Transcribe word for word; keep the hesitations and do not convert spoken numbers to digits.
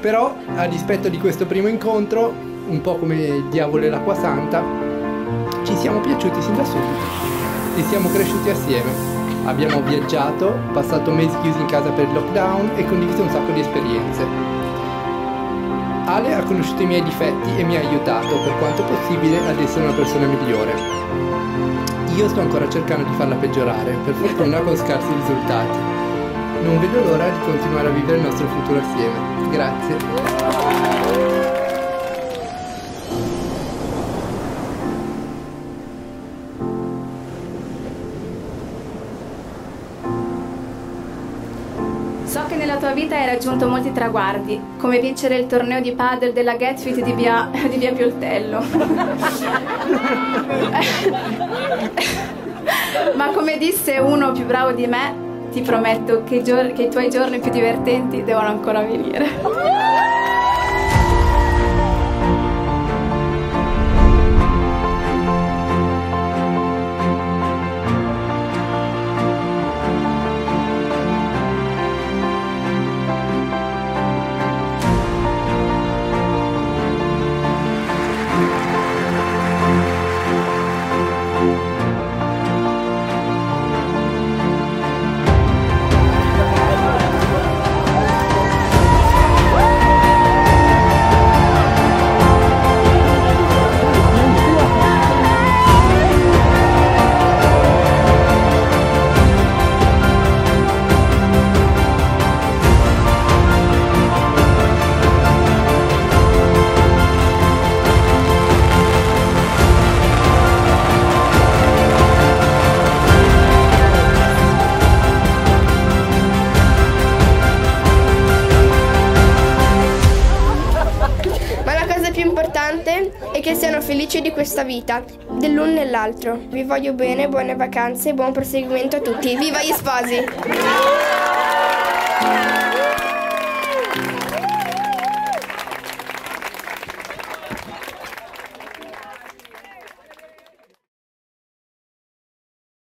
Però, a dispetto di questo primo incontro, un po' come il diavolo e l'acqua santa, ci siamo piaciuti sin da subito e siamo cresciuti assieme. Abbiamo viaggiato, passato mesi chiusi in casa per il lockdown e condiviso un sacco di esperienze. Ale ha conosciuto i miei difetti e mi ha aiutato, per quanto possibile, ad essere una persona migliore. Io sto ancora cercando di farla peggiorare, per fortuna con scarsi risultati. Non vedo l'ora di continuare a vivere il nostro futuro assieme. Grazie. So che nella tua vita hai raggiunto molti traguardi, come vincere il torneo di padel della Getfit di via, di via Pioltello. Ma come disse uno più bravo di me, ti prometto che i, che i tuoi giorni più divertenti devono ancora venire. E che siano felici di questa vita, dell'un nell'altro. Vi voglio bene, buone vacanze e buon proseguimento a tutti. Viva gli sposi!